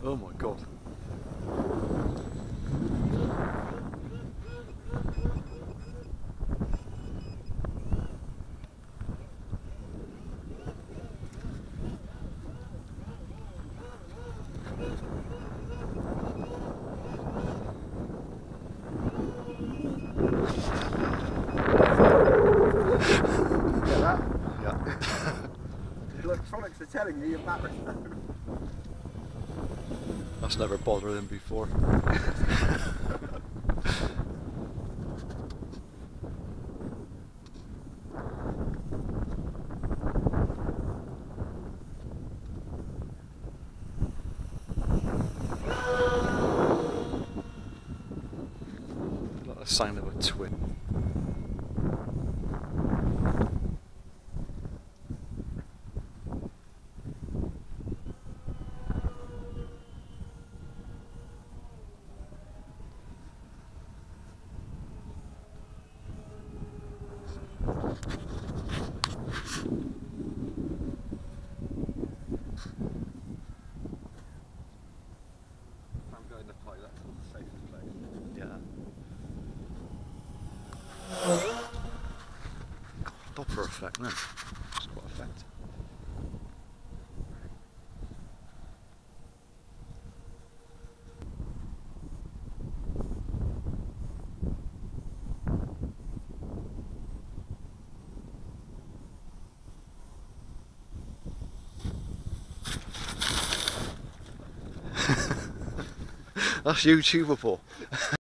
Oh my god. Get that? Yeah. The electronics are telling me you're battery's low. That's never bothered him before. Like the sound of a twin. I'm going to play, that's the safest place. Yeah. Doppler effect, no? It's quite effective. That's YouTubeable.